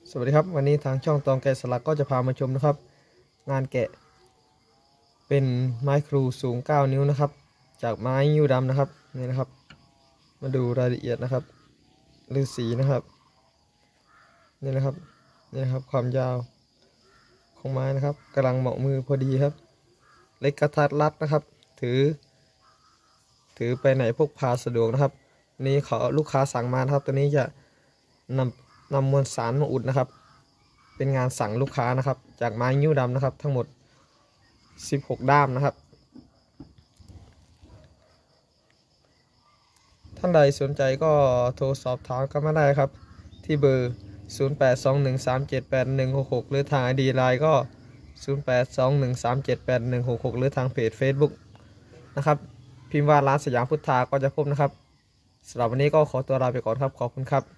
สวัสดีครับวันนี้ทางช่องตองแกะสลักก็จะพามาชมนะครับงานแกะเป็นไม้ครูสูง9นิ้วนะครับจากไม้ยิ้วดำนะครับนี่นะครับมาดูรายละเอียดนะครับฤาษีนะครับนี่นะครับนี่นะครับความยาวของไม้นะครับกำลังเหมาะมือพอดีครับเล็กกระทัดรัดนะครับถือไปไหนพกพาสะดวกนะครับนี่เขาลูกค้าสั่งมานะครับตัวนี้จะนำมวลสารมาอุดนะครับเป็นงานสั่งลูกค้านะครับจากไม้ยิ้วดำนะครับทั้งหมด16ด้ามนะครับท่านใดสนใจก็โทรสอบถามกันมาได้ครับที่เบอร์0821378166หรือทาง ID ไลน์ก็0821378166หรือทางเพจ Facebook นะครับพิมพ์ว่าร้านสยามพุทธาก็จะพบนะครับสำหรับวันนี้ก็ขอตัวลาไปก่อนครับขอบคุณครับ